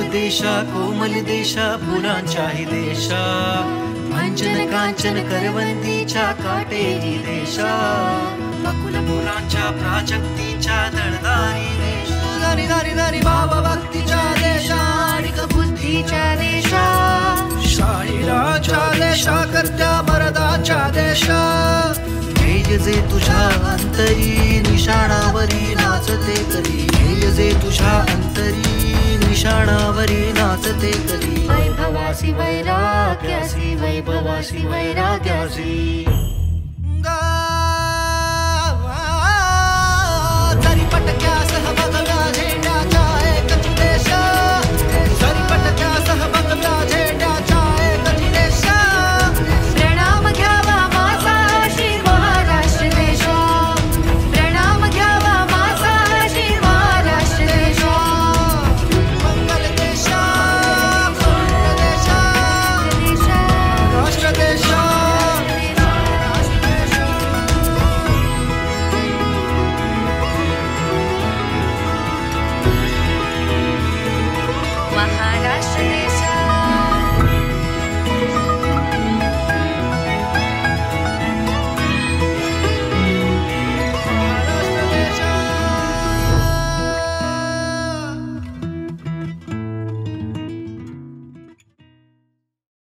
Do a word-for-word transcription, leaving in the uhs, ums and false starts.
देशा कोमल देशा फुलांच्याही देशा मंचन कांचन करवंदीच्या काटेरी देशा बकुल फुलांच्या प्राजक्तीच्या दळदारी देशा दारी दारी दारी भाव भक्तीच्या देशा आणि बुद्धीच्या देशा शाहिराच्या देशा करत्या मरदाच्या देशा तेज जे तुझ्या अंतरी निशाणावरी नाचते करी तेज जे तुझ्या अंतरी निशाणावरी नाचते करी वैभवासी वैराग्यासी वैभवासी वैराग्यासी तरी पटक्यासह बघव्या